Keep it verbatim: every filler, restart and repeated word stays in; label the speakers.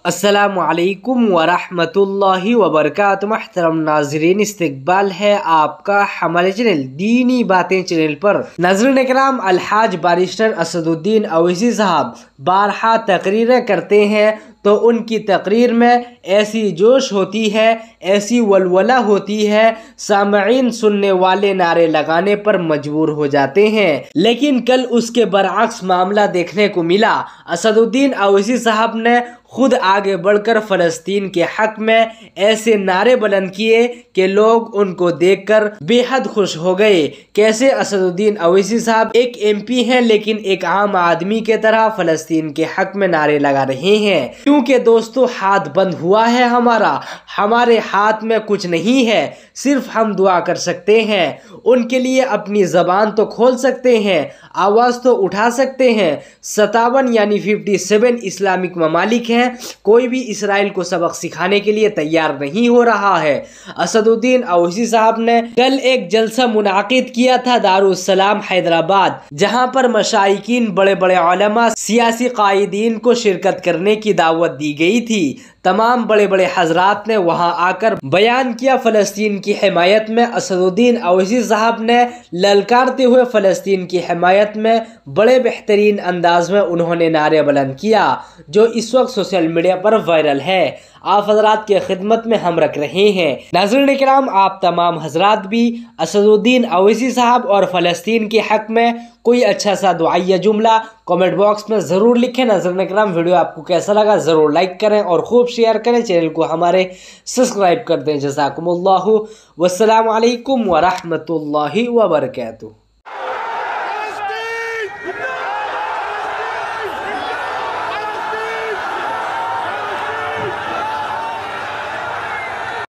Speaker 1: अस्सलामुअलैकुम वरहमतुल्लाहि वबरकातुहू। महतरम नाजरीन, इस्तकबाल है आपका हमारे चैनल दीनी बातें चैनल पर। नाज़रीन इकराम, अलहाज बारिस्टर असदुद्दीन अवैसी साहब बारहा तकरीरें करते हैं तो उनकी तकरीर में ऐसी जोश होती है, ऐसी वलवला होती है, सामईन सुनने वाले नारे लगाने पर मजबूर हो जाते हैं। लेकिन कल उसके बरअक्स मामला देखने को मिला। असदुद्दीन अवैसी साहब ने खुद आगे बढ़कर फ़लस्तीन के हक में ऐसे नारे बुलंद किए कि लोग उनको देखकर बेहद खुश हो गए। कैसे असदुद्दीन अवैसी साहब एक एमपी हैं लेकिन एक आम आदमी के तरह फ़लस्तीन के हक में नारे लगा रहे हैं। क्योंकि दोस्तों, हाथ बंद हुआ है हमारा, हमारे हाथ में कुछ नहीं है, सिर्फ हम दुआ कर सकते हैं। उनके लिए अपनी ज़बान तो खोल सकते हैं, आवाज़ तो उठा सकते हैं। सतावन यानी फिफ्टी सेवन इस्लामिक ममालिक हैं, कोई भी इसराइल को सबक सिखाने के लिए तैयार नहीं हो रहा है। असदुद्दीन अवैसी साहब ने कल एक जलसा मुनाकिद किया था दारुस्सलाम हैदराबाद, जहां पर मशाइकीन, बड़े बड़े उलमा, सियासी कायदीन को शिरकत करने की दावत दी गई थी। तमाम बड़े बड़े हजरात ने वहां आकर बयान किया फ़लस्तीन की हिमायत में। असदुद्दीन अवैसी साहब ने ललकारते हुए फ़लस्तीन की हिमायत में बड़े बेहतरीन अंदाज में उन्होंने नारे बुलंद किया, जो इस वक्त सोशल मीडिया पर वायरल है। आप हजरात की खिदमत में हम रख रहे हैं। नाज़रीन इकराम, आप तमाम हजरात भी असदुद्दीन अवैसी साहब और फ़लस्तीन के हक में कोई अच्छा सा दुआया जुमला कमेंट बॉक्स में ज़रूर लिखें। नाज़रीन इकराम, वीडियो आपको कैसा लगा ज़रूर लाइक करें और खूब शेयर करें। चैनल को हमारे सब्सक्राइब कर दें। जज़ाकुमुल्लाहु वस्सलामु अलैकुम वरहमतुल्लाहि वबरकातुहू।